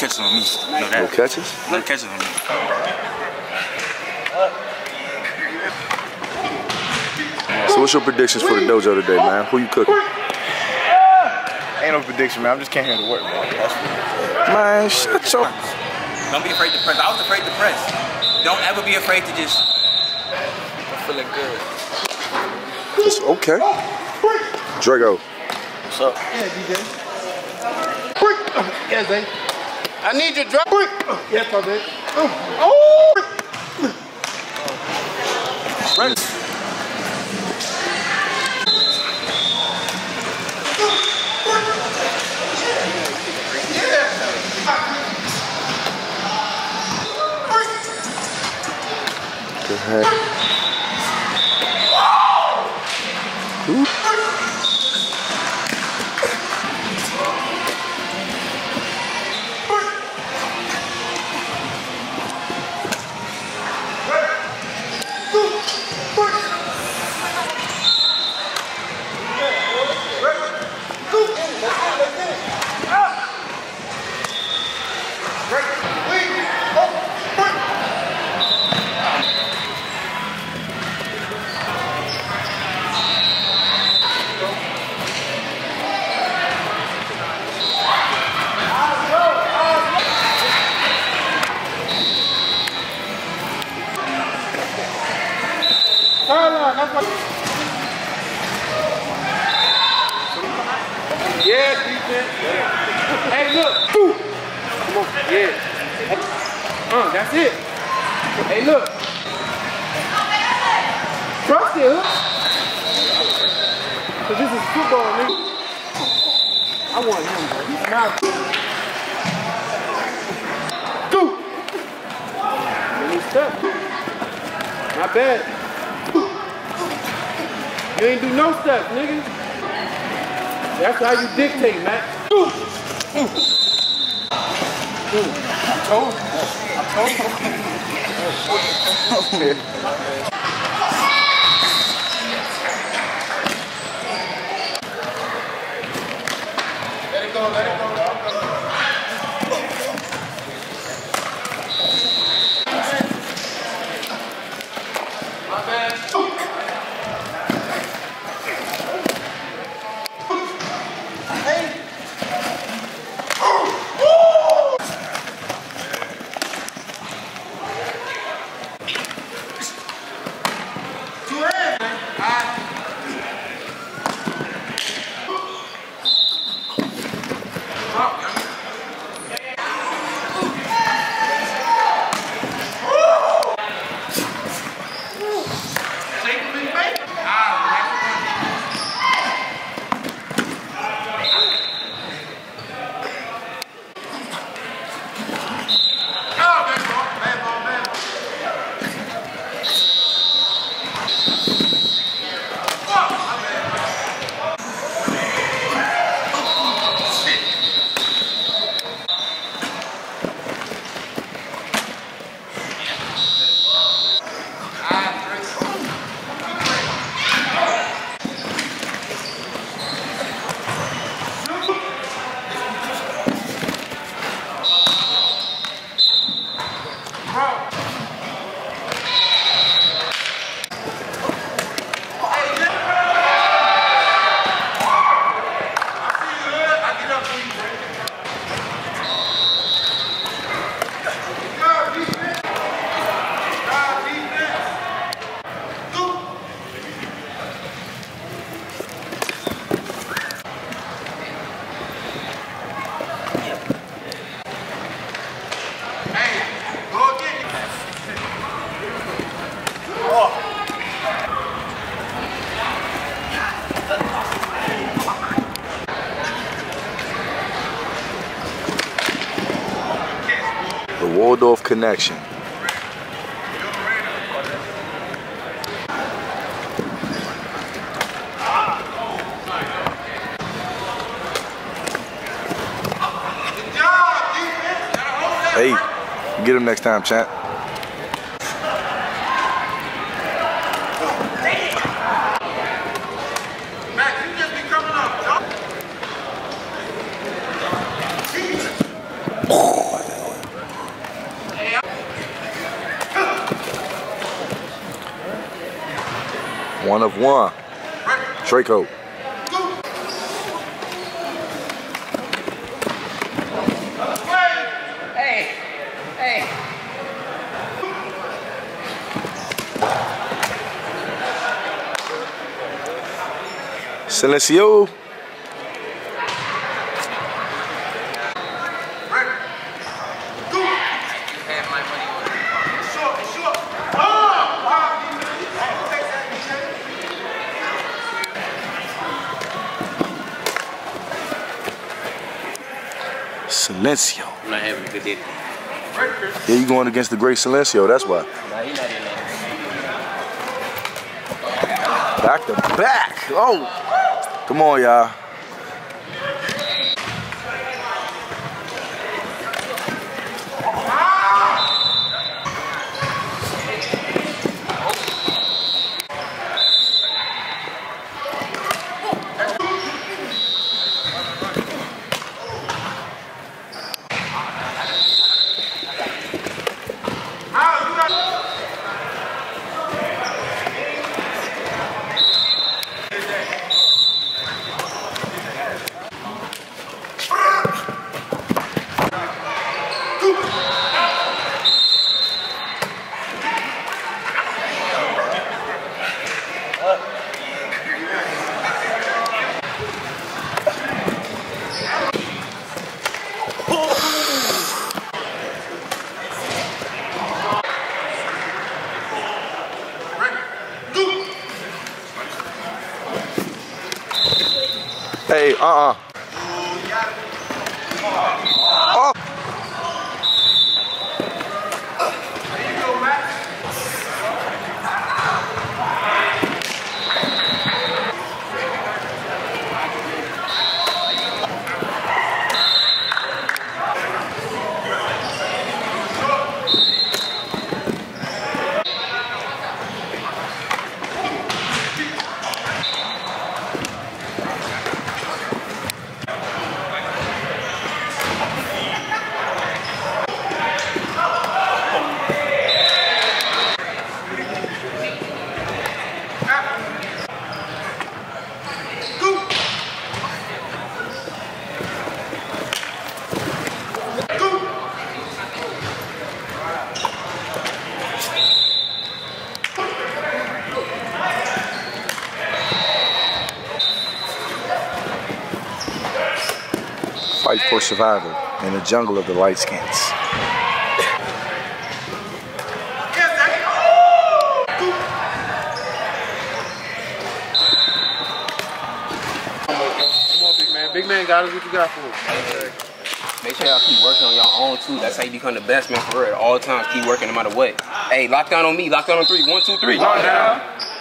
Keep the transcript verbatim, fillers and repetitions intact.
catches on me. You know that? No catches? No catches on me. So what's your predictions for the dojo today, man? Who you cooking? Ain't no prediction, man. I'm just came here to work, man. That's Man, shut your... Don't be afraid to press. I was afraid to press. Don't ever be afraid to just... I'm feeling good. It's okay. Drago. What's up? Yeah, D J. Yes, Dave. I need your drop. Yes, my baby. Oh! Right. Good heck. Ooh. Yeah, defense. Hey, look. Come on. Yeah. Uh, that's it. Hey, look. Trust it, huh? Cause this is football, nigga. I want him, bro. He's not. Go. Many steps. Not bad. You ain't do no steps, nigga. That's how you dictate, man. Ooh. Ooh. Ooh. I told you. I told you. Let it go, let it go. My bad. The Waldorf Connection. Hey, get him next time, champ. Max, you just be coming up, One of one. Draco. Hey, hey. Silencio. Silencio. I'm not having a good day. Yeah, you going against the great Silencio, that's why. Nah, he not in there. Back to back. Oh. Come on, y'all. Hey, uh-uh. Oh. Fight for survival in the jungle of the light skins. Come on, big man. Big man got us. What you got for us? Make sure y'all keep working on your own too. That's how you become the best man for real. All times, keep working no matter what. Hey, lock down on me. Lock down on three. One, two, three. Lock down.